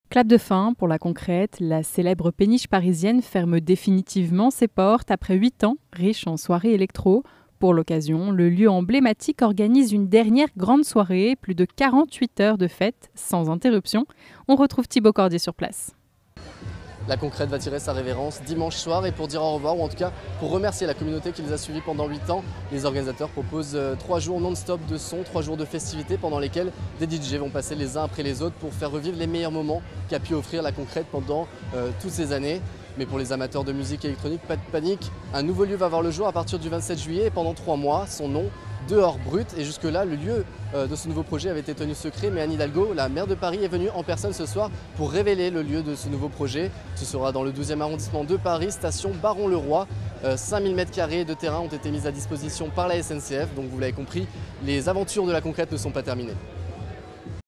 Clap de fin pour la Concrète, la célèbre péniche parisienne ferme définitivement ses portes après 8 ans, riche en soirées électro. Pour l'occasion, le lieu emblématique organise une dernière grande soirée, plus de 48 heures de fête, sans interruption. On retrouve Thibaut Cordier sur place. La Concrète va tirer sa révérence dimanche soir et pour dire au revoir, ou en tout cas pour remercier la communauté qui les a suivis pendant 8 ans, les organisateurs proposent 3 jours non-stop de son, 3 jours de festivités pendant lesquels des DJ vont passer les uns après les autres pour faire revivre les meilleurs moments qu'a pu offrir la Concrète pendant toutes ces années. Mais pour les amateurs de musique électronique, pas de panique, un nouveau lieu va voir le jour à partir du 27 juillet et pendant 3 mois, son nom, Dehors Brut. Et jusque-là, le lieu de ce nouveau projet avait été tenu secret, mais Anne Hidalgo, la maire de Paris, est venue en personne ce soir pour révéler le lieu de ce nouveau projet. Ce sera dans le 12e arrondissement de Paris, station Baron-le-Roi. 5000 m² de terrain ont été mis à disposition par la SNCF, donc vous l'avez compris, les aventures de la Concrète ne sont pas terminées.